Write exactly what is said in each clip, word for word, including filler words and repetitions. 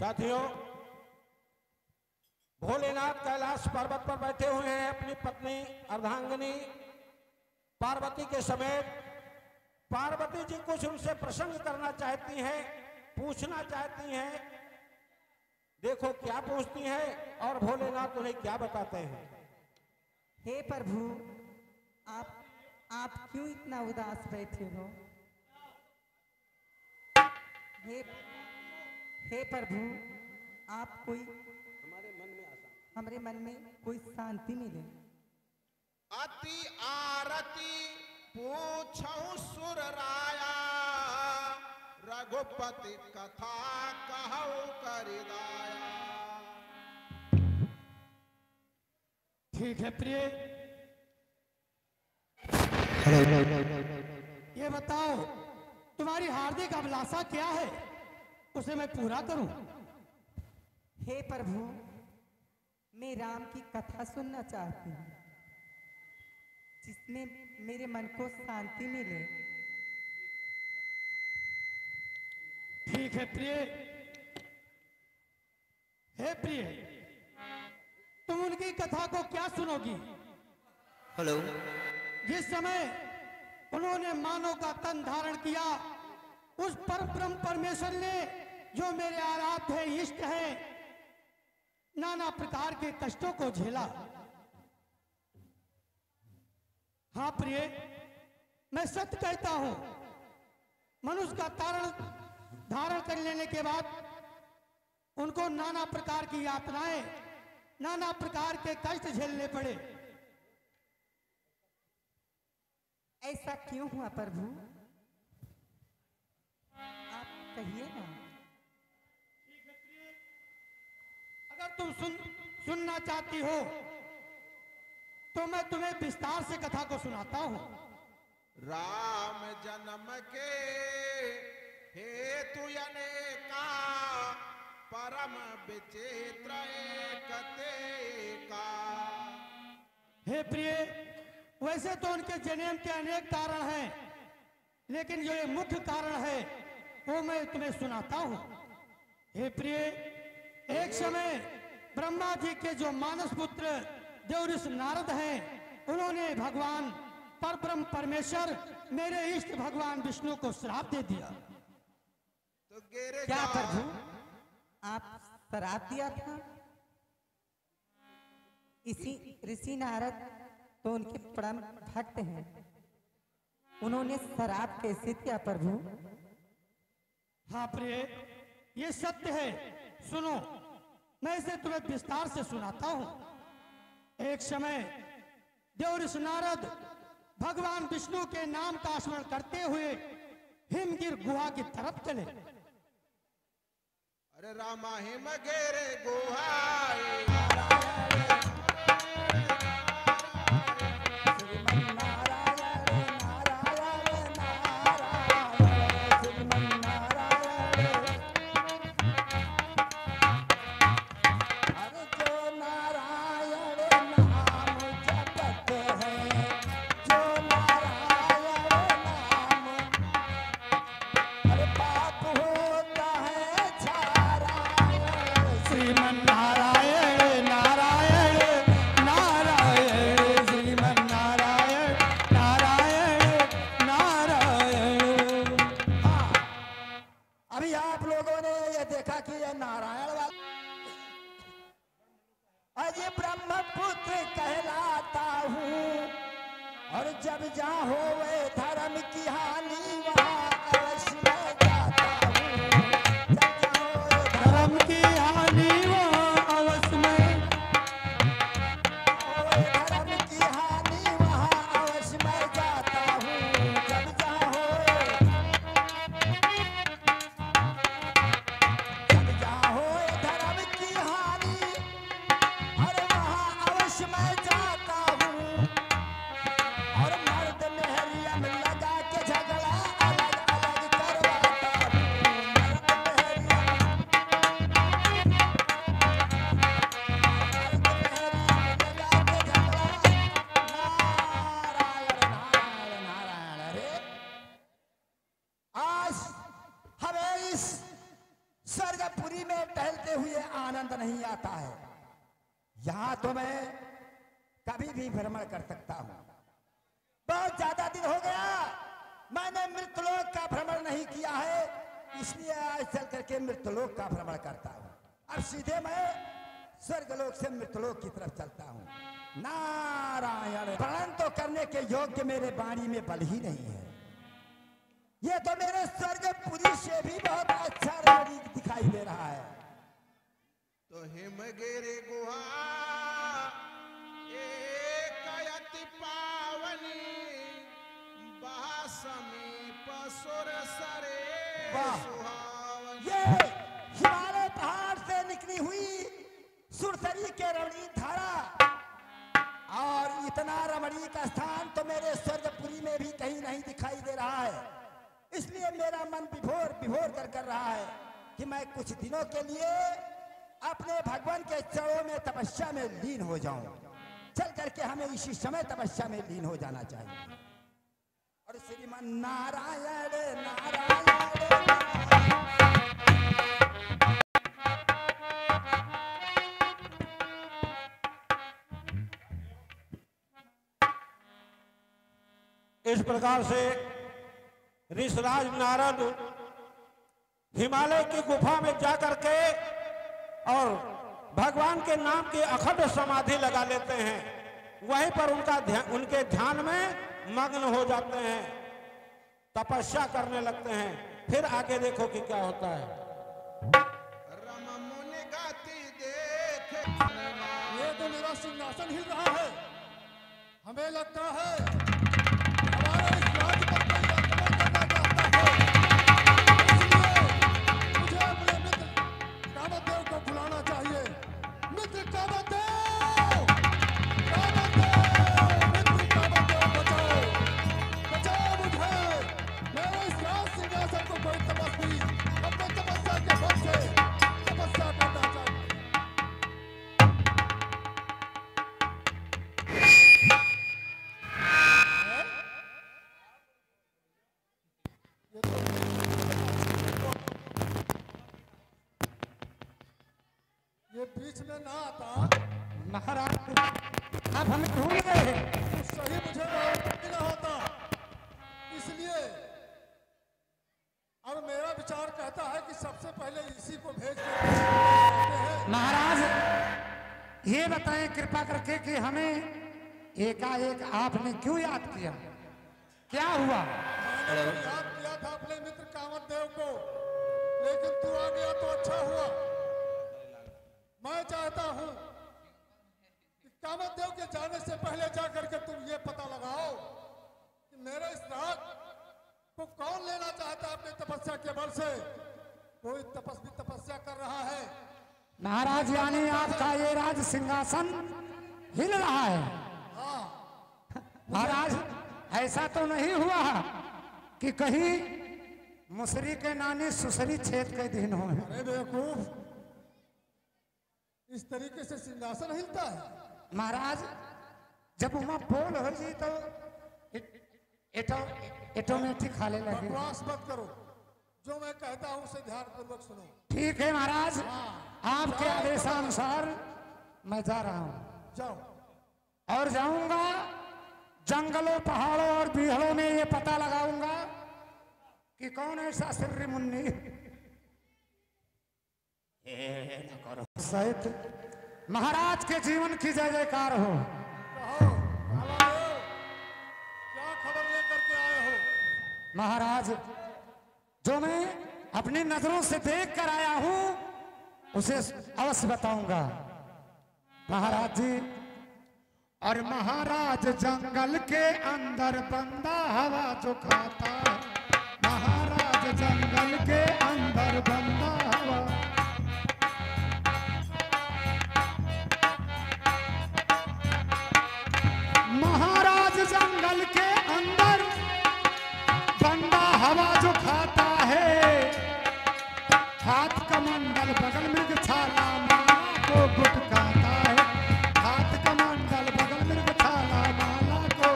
साथियों, भोलेनाथ कैलाश पर्वत पर बैठे हुए हैं अपनी पत्नी अर्धांगिनी पार्वती के समेत। पार्वती जी कुछ उनसे प्रसंग करना चाहती हैं, पूछना चाहती हैं। देखो क्या पूछती हैं और भोलेनाथ उन्हें क्या बताते हैं। हे प्रभु, आप आप क्यों इतना उदास बैठे हो? हे हे प्रभु, आप कोई हमारे मन में आशा, हमारे मन में कोई शांति मिले। अति आरती पूछौ सुर राया, रघुपति कथा कहौ करिदाया। ठीक है प्रिय, ये बताओ तुम्हारी हार्दिक अभिलाषा क्या है, उसे मैं पूरा करूं। हे प्रभु, मैं राम की कथा सुनना चाहती हूँ जिसमें मेरे मन को शांति मिले। ठीक है प्रिय। हे प्रिय, तुम उनकी कथा को क्या सुनोगी? हेलो। जिस समय उन्होंने मानव का तन धारण किया, उस परम ब्रह्म परमेश्वर ने जो मेरे आराध्य इष्ट हैं, नाना प्रकार के कष्टों को झेला। हाँ प्रिय, मैं सत्य कहता हूं, मनुष्य का तारण धारण कर लेने के बाद उनको नाना प्रकार की यातनाएं, नाना प्रकार के कष्ट झेलने पड़े। ऐसा क्यों हुआ प्रभु? आप कहिए ना। अगर तुम सुन सुनना चाहती हो तो मैं तुम्हें विस्तार से कथा को सुनाता हूं। राम जन्म के हेतु अनेका, परम विचित्र एकतेका। हे प्रिय, वैसे तो उनके जन्म के अनेक कारण हैं, लेकिन जो ये मुख्य कारण है वो मैं तुम्हें सुनाता हूं। हे प्रिय, एक समय ब्रह्मा जी के जो मानस पुत्र देवऋषि नारद हैं, उन्होंने भगवान परब्रह्म परमेश्वर मेरे इष्ट भगवान विष्णु को श्राप दे दिया। तो गिर क्या जा। प्रभु, आप श्राप दिया था? इसी ऋषि नारद तो उनके परम भक्त हैं, उन्होंने श्राप कैसे दिया प्रभु? हाँ प्रिय, ये सत्य है। सुनो, मैं इसे तुम्हें विस्तार से सुनाता हूं। एक समय देवऋषि नारद भगवान विष्णु के नाम का स्मरण करते हुए हिमगिर गुहा की तरफ चले। अरे रामा हिम गेरे गुहाई, और मर्द मेहरियम लगा के हुए आनंद नहीं आता है। यहाँ तो मैं कभी भी भ्रमण कर सकता हूँ। बहुत ज्यादा दिन हो गया मैंने मृतलोक का भ्रमण नहीं किया है, इसलिए आज चल करके मृतलोक का भ्रमण करता हूँ। अब सीधे मैं स्वर्गलोक से मृतलोक की तरफ चलता हूँ। नारायण, प्रण तो करने के योग्य मेरे वाणी में बल ही नहीं है। ये तो मेरे स्वर्गपुरी से भी बहुत अच्छा रमणी दिखाई दे रहा है। तो हिमगिरि गुहा एक अति पावनी, बहा समीप सुर सरे सुहावनी। ये हिमालय पहाड़ से निकली हुई सुरसरी के रमणीक धारा, और इतना रमणीक स्थान तो मेरे स्वर्गपुरी में भी कहीं नहीं दिखाई दे रहा है। इसलिए मेरा मन विभोर विभोर कर कर रहा है कि मैं कुछ दिनों के लिए अपने भगवान के चरणों में तपस्या में लीन हो जाऊं। चल करके हमें इसी समय तपस्या में लीन हो जाना चाहिए। और श्रीमान नारायण नारायण, इस प्रकार से ऋषराज नारद हिमालय की गुफा में जाकर के और भगवान के नाम की अखंड समाधि लगा लेते हैं। वहीं पर उनका ध्यान, उनके ध्यान में मग्न हो जाते हैं, तपस्या करने लगते हैं। फिर आगे देखो कि क्या होता है। रम मुनि गाती देख, ये तो मेरा सिंहासन हिल रहा है। हमें लगता है हमारे इस राज्य पर कोई आक्रमण करना चाहता है। इसलिए मुझे अपने मित्र कामदेव को बुलाना चाहिए। मित्र कामदेव, कामदेव, मित्र कामदेव, बचाओ, बचाओ मुझे। मेरे इस राज सिंहासन को कोई तपस्वी अपने तपस्या के बल से तपस्या करना चाहिए। ये बीच में ना आता महाराज अब हम भूल गए हैं। तो सही मुझे मालूम ना होता। इसलिए अब मेरा विचार कहता है कि सबसे पहले इसी को भेज के महाराज ये बताएं कृपा करके कि हमें एकाएक आपने क्यों याद किया, क्या हुआ? मैंने तो याद किया था अपने मित्र कामदेव को, लेकिन तू आ गया तो अच्छा हुआ। मैं चाहता हूं कि कामदेव के जाने से पहले जाकर के तुम ये पता लगाओ कि मेरे इस राज को कौन लेना चाहता है अपने तपस्या के बल से। कोई तपस्वी तपस्या कर रहा है। महाराज यानी आपका ये राज सिंहासन हिल रहा है। महाराज ऐसा तो नहीं हुआ कि कहीं मुसरी के नानी सुसरी छेद के दिन हो। अरे बेवकूफ, इस तरीके से सिंहासन हिलता है? महाराज जब वहां पोल हो जी तो ऑटोमेटिक खाने लगे। बकवास मत करो, जो मैं कहता हूं उसे ध्यान पूर्वक सुनो। ठीक है महाराज, आपके आदेशानुसार मैं जा रहा हूं। जाओ। और जाऊंगा जंगलों पहाड़ों और बीहड़ों में ये पता लगाऊंगा कि कौन ऐसा सिर्री मुन्नी सहित महाराज के जीवन की जय जयकार हो। कहो कालादेव, क्या खबर लेकर के आए हो? महाराज जो मैं अपनी नजरों से देख कर आया हूं उसे अवश्य बताऊंगा। महाराज जी, और महाराज जंगल के अंदर बंदा हवा जो खाता, महाराज जंगल के अंदर बंदा हवा, महाराज जंगल के अंदर बंदा हवा जो खाता है, हाथ कमंडल बगल में छाला माला को गुटकाता है, हाथ कमंडल बगल में छाला माला को।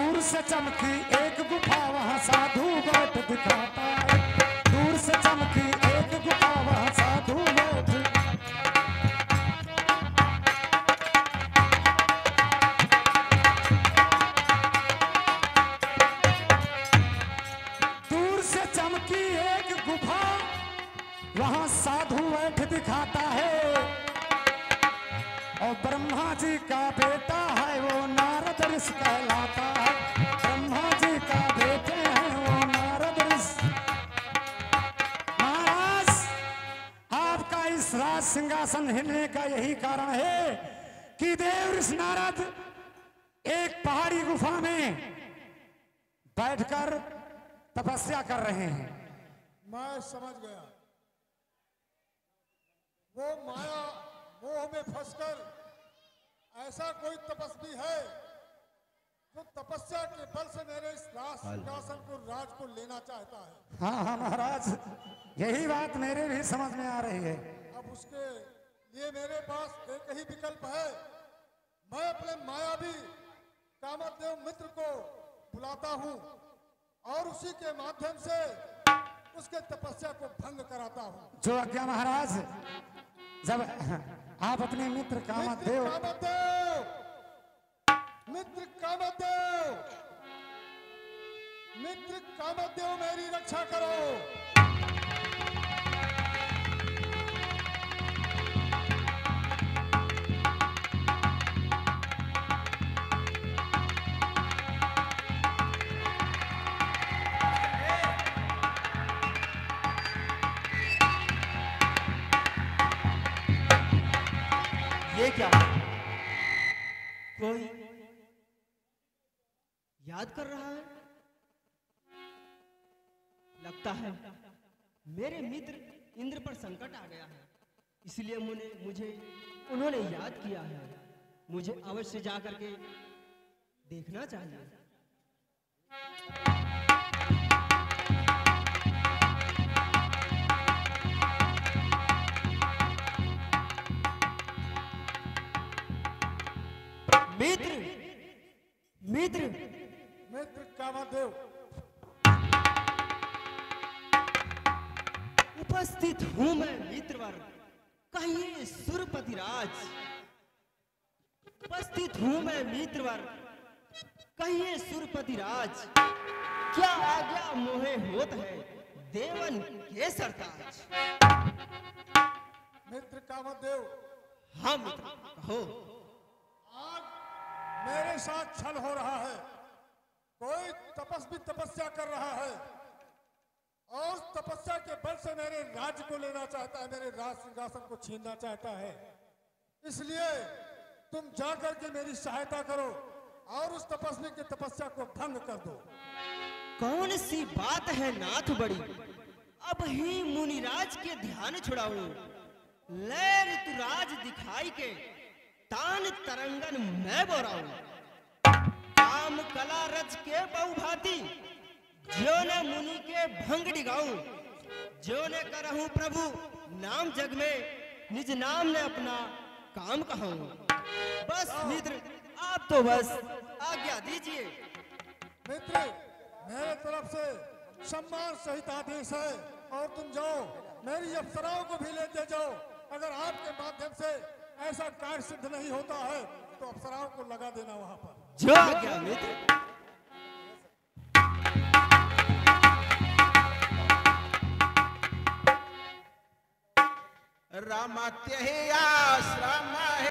दूर से चमकी एक गुफा वहां साधु बैठ दिखाता है। दूर से चमकी एक गुफा वहां साधु बैठ। दूर से चमकी एक गुफा वहां साधु बैठ दिखाता है। और ब्रह्मा जी का बेटा है वो नारद ऋषि कहलाता है। ब्रह्मा जी का बेटे हैं वो नारद ऋषि। महाराज आपका इस राज सिंहासन हिलने का यही कारण है कि देव ऋषि नारद एक पहाड़ी गुफा में बैठकर तपस्या कर रहे हैं। मैं समझ गया, वो माया मोह में फंसकर ऐसा कोई तपस्वी है जो तपस्या के बल से मेरे इस राज सिंहासन को राज को लेना चाहता है। हाँ हाँ महाराज, यही बात मेरे भी समझ में आ रही है। अब उसके लिए मेरे पास एक ही विकल्प है। मैं अपने मायावी कामदेव मित्र को बुलाता हूँ और उसी के माध्यम से उसके तपस्या को भंग कराता हूँ। जो आज्ञा महाराज। जब आप अपने मित्र कामदेव कामदेव मित्र कामदेव मित्र कामदेव मेरी रक्षा करो। ये क्या? कोई याद कर रहा है? लगता है मेरे मित्र इंद्र पर संकट आ गया है, इसलिए मुझे मुझे उन्होंने याद किया है। मुझे अवश्य जाकर के देखना चाहिए। मित्र मित्र मित्र कामदेव उपस्थित हूं मैं मित्रवर, कहिए सुरपति राज। उपस्थित हूं मैं मित्रवर, कहिए सुरपति राज। क्या आज्ञा मोहे होत है देवन के सरताज। मित्र कामदेव, हाँ मित्र कहो। आज मेरे साथ छल हो रहा है। कोई तपस्वी तपस्या कर रहा है और उस तपस्या के बल से मेरे राज्य को लेना चाहता है, मेरे राज सिंहासन को छीनना चाहता है। इसलिए तुम जाकर के मेरी सहायता करो और उस तपस्वी की तपस्या को भंग कर दो। कौन सी बात है नाथ बड़ी, अब ही मुनिराज के ध्यान छुड़ाऊं। ले ऋतुराज दिखाई के तान तरंगन मैं बोराऊं। काम कला रच के बहुभांति जो ने मुनि के भंग डिगाऊं। जो ने करहूं प्रभु नाम जग में, निज नाम ने अपना काम कहूं। बस मित्र आप तो बस आज्ञा दीजिए। मित्र, मेरे तरफ से सम्मान सहित आदेश है और तुम जाओ, मेरी अप्सराओं को भी लेते जाओ। अगर आपके माध्यम से ऐसा कार्य सिद्ध नहीं होता है तो अप्सराओं को लगा देना वहां पर। जो आज्ञा मित्र। रामत्य ही आश्रम